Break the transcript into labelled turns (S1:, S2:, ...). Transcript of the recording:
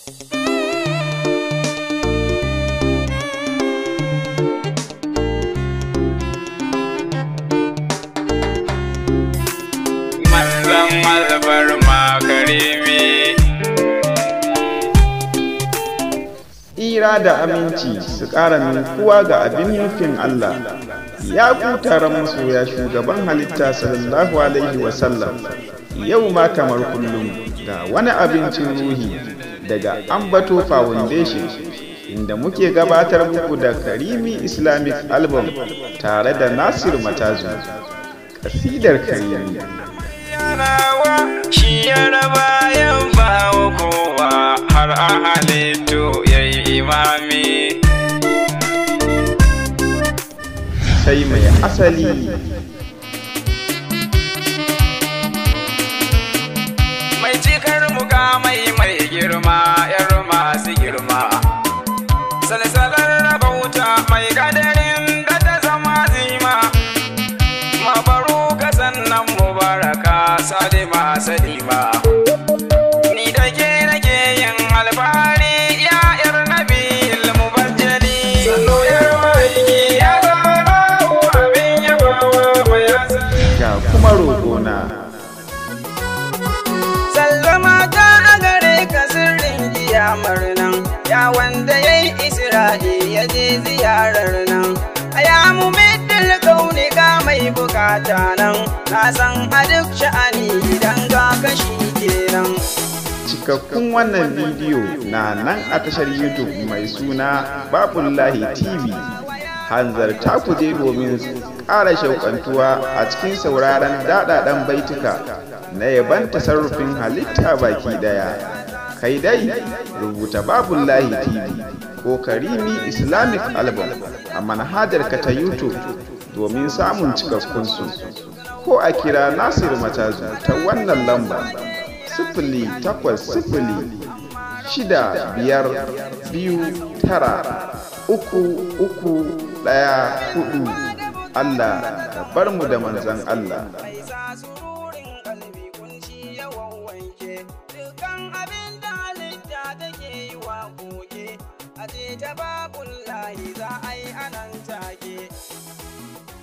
S1: Manzon albarma karimi.
S2: Tsira da aminci su ƙara ninkuwa ga abin nufin Allah. Ya ku taron masoya shugaban halitta sallallahu alaihi wasallam, yau ma kamar kullum ga wani abincin ruhi daga Ambato Foundation, inda muke gabatar muku da Karimi Islamic Album tare da Nasir Matazu. Kasidar Karimi.
S1: Shi ya raba yan bawa kowa har a halittu ya yi imami.
S2: Sai mai asali.
S1: Mai cikar mukamai mai girma yar masu girma. Salsalar rabauta mai kadarin da ta zama zima. Mabaruka sannan mubaraka salima salima. Ni da ke nake yin alfahari ya yar nabi ilmubajjali. Sannu yar maiki ya zama abin yabawa mai asali.
S2: Ga kuma roƙona.
S1: Sallama ta a gare ka sirrin kiyamar nan, ya wanda ya yi Isra'i ya je ziyarar nan. Ya mu middin kauni ga mai bukata nan, na san a duk sha'ani idan ga kashi kenan.
S2: Cikakkun wannan bidiyo na nan a tashar YouTube mai suna Babullahi TV. Hanzarta ku je domin ƙara shauƙantuwa a cikin sauraron daɗaɗɗen baituka na yaban tasarrufin halitta baki ɗaya. Kai dai rubuta Babullahi TV ko Karimi Islamic Album a manhajarka ta YouTube domin samun cikakkunsu, ko a kira Nasir Matazu ta wannan lamba 08065293314. Allah ka bar mu da manzon Allah.
S1: Aje ta Babullahi za a yi anan take.